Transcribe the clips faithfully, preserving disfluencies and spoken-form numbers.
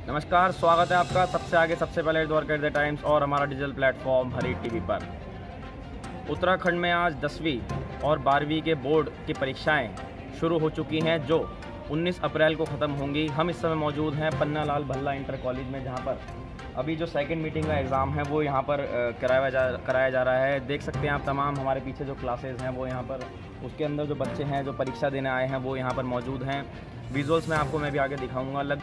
नमस्कार, स्वागत है आपका सबसे आगे सबसे पहले एट द टाइम्स और हमारा डिजिटल प्लेटफॉर्म हरी टीवी पर। उत्तराखंड में आज दसवीं और बारहवीं के बोर्ड की परीक्षाएं शुरू हो चुकी हैं जो उन्नीस अप्रैल को ख़त्म होंगी। हम इस समय मौजूद हैं पन्ना लाल भल्ला इंटर कॉलेज में, जहां पर अभी जो सेकंड मीटिंग का एग्ज़ाम है वो यहां पर कराया जा कराया जा रहा है। देख सकते हैं आप तमाम हमारे पीछे जो क्लासेस हैं वो यहां पर, उसके अंदर जो बच्चे हैं जो परीक्षा देने आए हैं वो यहाँ पर मौजूद हैं। विजुअल्स में आपको मैं भी आगे दिखाऊँगा। लग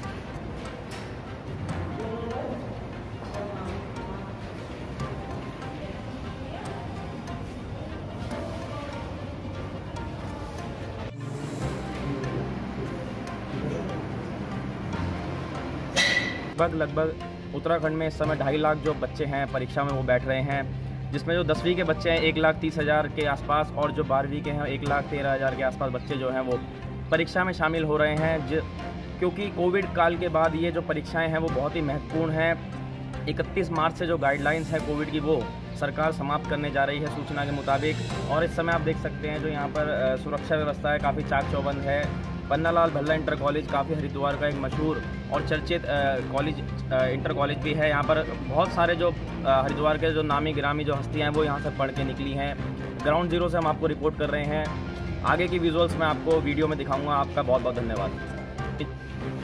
लगभग लगभग उत्तराखंड में इस समय ढाई लाख जो बच्चे हैं परीक्षा में वो बैठ रहे हैं, जिसमें जो दसवीं के बच्चे हैं एक लाख तीस हज़ार के आसपास और जो बारहवीं के हैं एक लाख तेरह हज़ार के आसपास बच्चे जो हैं वो परीक्षा में शामिल हो रहे हैं। ज क्योंकि कोविड काल के बाद ये जो परीक्षाएं हैं वो बहुत ही महत्वपूर्ण हैं। इकतीस मार्च से जो गाइडलाइंस है कोविड की वो सरकार समाप्त करने जा रही है सूचना के मुताबिक। और इस समय आप देख सकते हैं जो यहाँ पर सुरक्षा व्यवस्था है काफ़ी चाक चौबंद है। पन्ना लाल भल्ला इंटर कॉलेज काफ़ी हरिद्वार का एक मशहूर और चर्चित कॉलेज इंटर कॉलेज भी है। यहाँ पर बहुत सारे जो हरिद्वार के जो नामी गिरामी जो हस्तियाँ हैं वो यहाँ से पढ़ के निकली हैं। ग्राउंड जीरो से हम आपको रिपोर्ट कर रहे हैं। आगे की विजुअल्स मैं आपको वीडियो में दिखाऊंगा। आपका बहुत बहुत धन्यवाद।